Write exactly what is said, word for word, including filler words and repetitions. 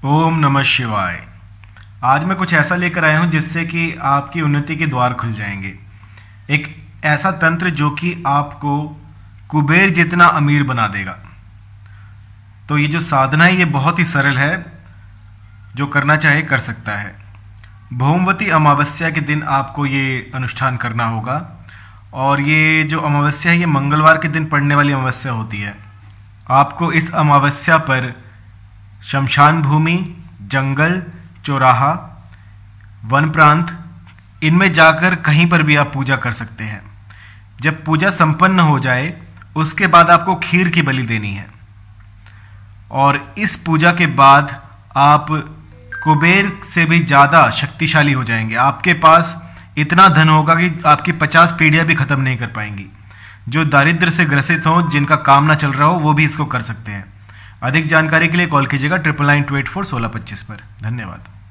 ओम नमः शिवाय। आज मैं कुछ ऐसा लेकर आया हूं जिससे कि आपकी उन्नति के द्वार खुल जाएंगे। एक ऐसा तंत्र जो कि आपको कुबेर जितना अमीर बना देगा। तो ये जो साधना है ये बहुत ही सरल है, जो करना चाहे कर सकता है। भौमवती अमावस्या के दिन आपको ये अनुष्ठान करना होगा और ये जो अमावस्या है ये मंगलवार के दिन पड़ने वाली अमावस्या होती है। आपको इस अमावस्या पर शमशान भूमि, जंगल, चौराहा, वन प्रांत, इनमें जाकर कहीं पर भी आप पूजा कर सकते हैं। जब पूजा संपन्न हो जाए उसके बाद आपको खीर की बलि देनी है और इस पूजा के बाद आप कुबेर से भी ज़्यादा शक्तिशाली हो जाएंगे। आपके पास इतना धन होगा कि आपकी पचास पीढ़ियां भी खत्म नहीं कर पाएंगी। जो दारिद्र्य से ग्रसित हो, जिनका काम ना चल रहा हो, वो भी इसको कर सकते हैं। अधिक जानकारी के लिए कॉल कीजिएगा triple nine two eight four सोलह पच्चीस पर। धन्यवाद।